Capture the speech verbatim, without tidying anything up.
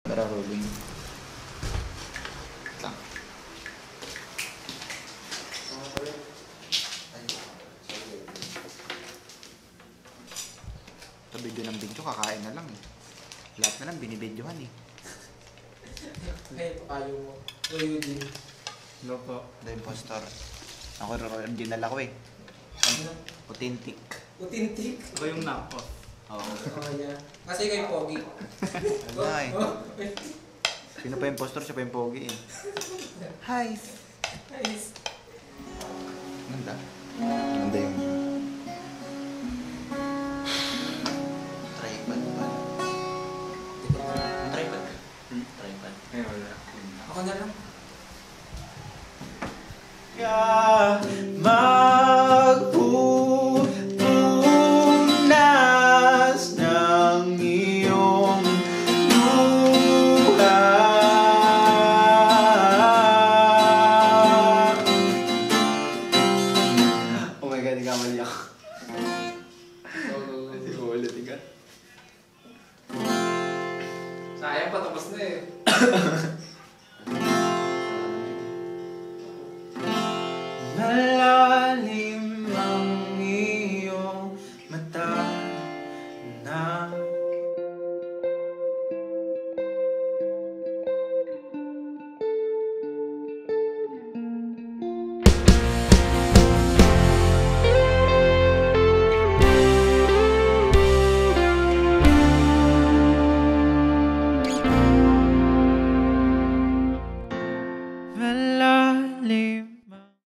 Tara, rolling. Lang. Ito video ng video, kakain na lang eh. Lahat na lang binibidyohan eh. Ay, papayo mo. Tuyo din. Hello po. The impostor. Ako, original ako eh. Authentic. Utintik. Ako yung nako. Oo. Oo, niya. Kasi kayo pogi. Ano nga eh. Sino pa impostor? Siya pa yung pogi eh. Hi! Nice. Ganda. Ganda yung... Tripod ba? Ang tripod ka? Hmm? Tripod. Ay, wala. Ako na lang. Yeah, magpupunas ng iyong luha. Oh my God, ikamali ako. Hindi ko ulit, ika. Sayang pa, tapos na eh.